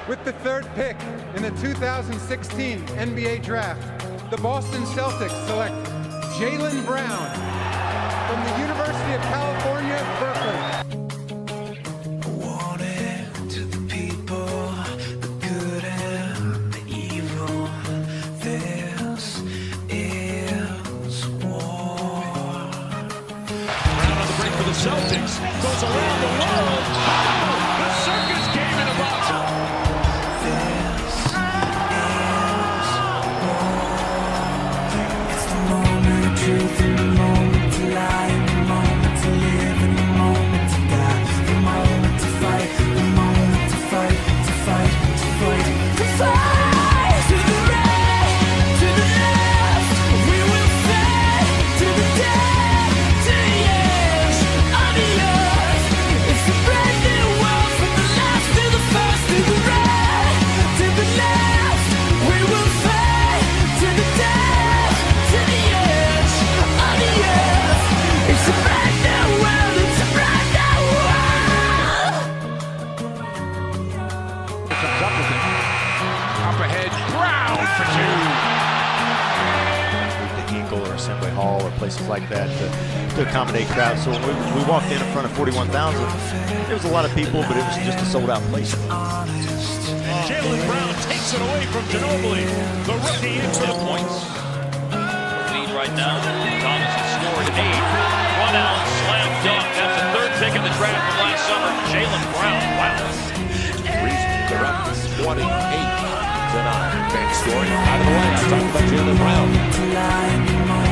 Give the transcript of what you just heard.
With the third pick in the 2016 NBA Draft, the Boston Celtics select Jaylen Brown from the University of California, Berkeley. The Celtics goes around the world. Oh, the circus game in a box. It's the moment of truth, in the moment to lie, in the moment to live, in the moment to die, the moment to fight, the moment to fight, to fight, to fight, to fight. To the right, to the left, we will fight to the death, to the edge of the earth. It's a brand new world from the last to the first, to the right, to the left, we will fight to the death, to the edge of the earth. It's a brand new world, it's a brand new world. Comes up with it. Up ahead, Brown for two. The Eagle or Assembly Hall or places like that to accommodate crowds. So when we walked in front of 41,000, there was a lot of people, but it was just a sold-out place. Jaylen Brown takes it away from Ginobili. The rookie into the points. Lead right now. Thomas has scored 8. One out, slam dunk. That's the third pick in the draft from last summer. Jaylen Brown. Wow. They're up 28-9. Bank scoring out of the way. I'm talking about Jaylen Brown.